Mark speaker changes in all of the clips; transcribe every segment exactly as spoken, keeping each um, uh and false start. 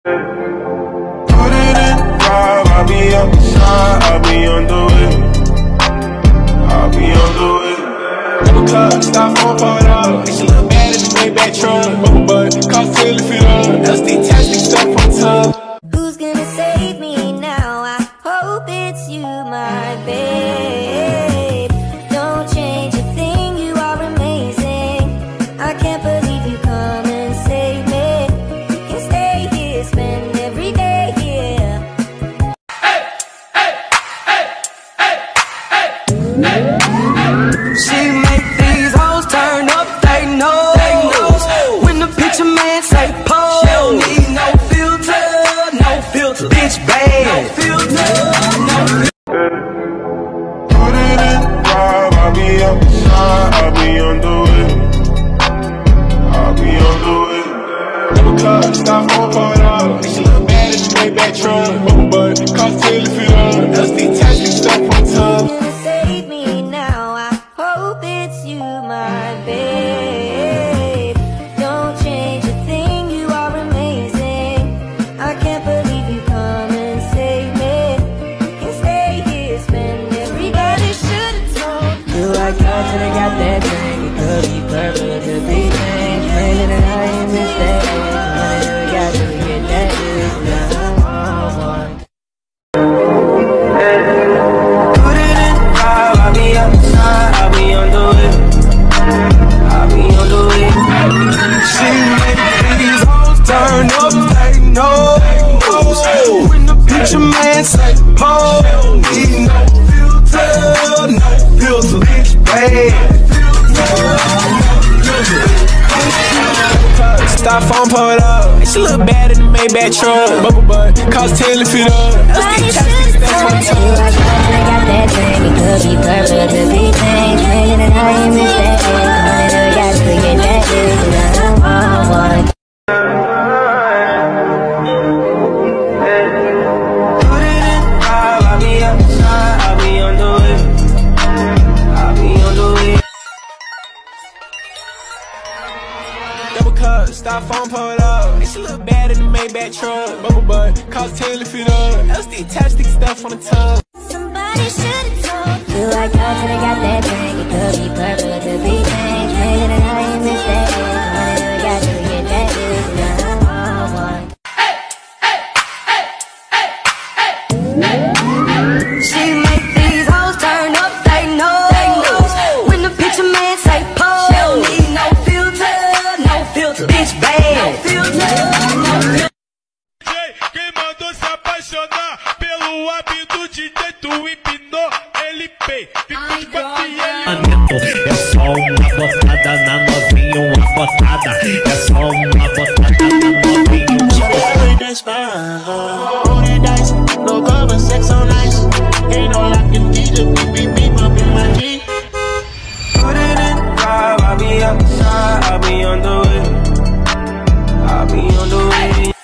Speaker 1: Put it in drive, I'll be outside, I'll be on the way, I'll be on the way. Double cup, stop on, pour it up. She look bad in the Maybach truck. Bubble butt, cost ten if it up. L S D tastic stuff on top.
Speaker 2: Who's gonna save me now? I hope it's you, my babe. Don't change a thing, you are amazing. I can't believe you come and save me. You can stay here, spend every day here.
Speaker 3: Hey, hey, hey, hey, hey, hey. She make these hoes turn up, they know. They know. When the picture man say pose, she don't need no filter, no filter. Bitch bad, no filter, no filter.
Speaker 1: Put it in drive, I'll be outside, I'll be on the way, I'll be on the way. Double cup, stop on, pour it up. She look bad in the Maybach truck. Bubble butt, cost ten if it up. L S D tastic stuff on top.
Speaker 2: Who's gonna save me now? I hope it's you, my babe. Don't change a thing, you are amazing. I can't believe you come and save me. You can stay here, spend every day. They should've told you.
Speaker 3: You like God till they got that drink. It could be purple, it could be pink. Raining and I ain't mistake. Money we got to get that is now. Put it in drive, I'll be outside, I'll be on the way, I'll be on the way. She make these hoes turn up, they know. When the picture man say pose, need no filter, no filter. Bitch bad. Stop phone, pull it up. She look bad in the Maybach truck. Bubble butt, cost ten if it up. L S D tastic stuff on top.
Speaker 2: You like God till they got that drink. It could be purple, it could be pink. Raining and I ain't mistake. Money that we got to get that is now. I want it.
Speaker 3: Put it in drive, I'll be outside, I'll be on the way, I'll be on the way. Double cup, stop phone, pull it up. She look bad in the Maybach truck. Bubble butt, cost ten if it up. L S D tastic stuff on the tub.
Speaker 2: Somebody should've told you. You like God till they got that drink. It could be purple, it could be pink. Raining and I ain't mistake. Money that we got to get that is now. I want it.
Speaker 3: She make these hoes turn up, they know. When the picture man say pose, she don't need no filter, no filter. Bitch bad, no filter, no filter.
Speaker 4: Quem mandou se apaixonar pelo hábito de jeito empinou ele pei. Ficou de quatro e ele.
Speaker 5: É só uma botada na novinha, uma botada. É só uma botada na novinha. No cover, sex on ice. Ain't no locking D J, beep beep beep up in my G.
Speaker 3: Put it in drive, I'll be outside, I'll be on the way, I'll be on the way.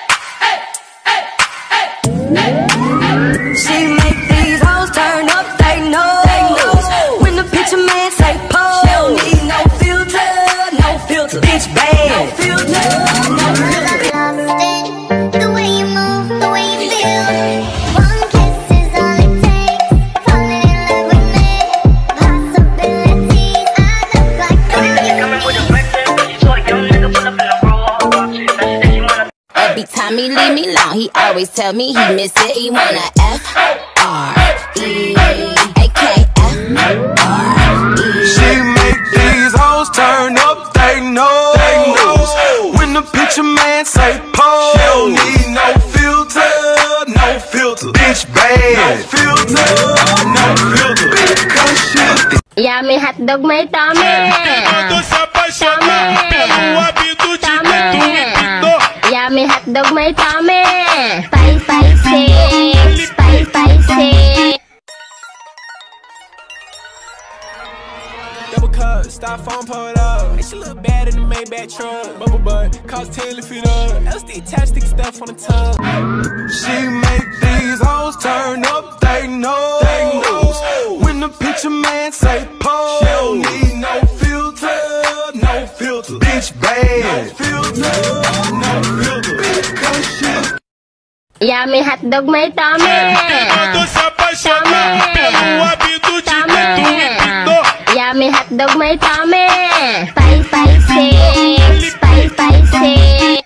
Speaker 3: She make these hoes turn up, they know. When the picture man say pose, she don't need no filter, no filter. Bitch bad, no filter, no filter.
Speaker 6: Lost in the way you move, the way you feel. One kiss is all it takes. Falling in love with me. Possibilities, I look like
Speaker 2: Every time he leave me alone, he always tell me he miss it. He wanna F R E A K F R E.
Speaker 3: She make these hoes turn up, they know. They know. When the picture man say pose, she don't need no filter, no filter. Bitch bad, no filter, no filter. Bitch come shit.
Speaker 6: Yummy hotdog may tummy.
Speaker 4: Quem mandou se apaixonar pelo hábito de jeito empinou.
Speaker 6: Yummy hotdog may tummy. Spicy, spicy, spicy, spicy.
Speaker 3: Double cup, stop phone, pull it up. She look bad in the Maybach truck. Bubble butt, cost ten if it up. L S D tastic stuff on the tub. She make these hoes turn up, they know. They know. When the picture man say pose, she don't need no filter, no filter. Bitch bad, no filter, no filter. Bitch come shit.
Speaker 7: Yummy hotdog, may tome.
Speaker 4: Quem mandou se apaixonar pelo hábito de ter tu empinou?
Speaker 7: Yummy hotdog, may tome. Pai, pai, se. Pai, pai, se.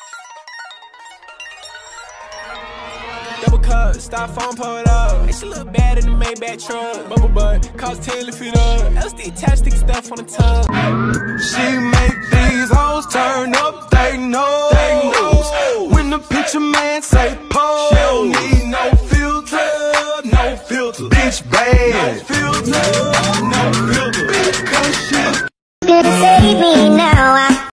Speaker 3: Double cup, styrofoam, pull it up. Hey, she look bad in the Maybach truck. Bubble butt, cost ten to feet up. L S D tastic stuff on the tub. She make these hoes turn up, they know. They know. When the picture man say pose, she don't need no filter, no filter. Bitch bad, no filter, no filter. Bitch, cause she
Speaker 2: Save me now.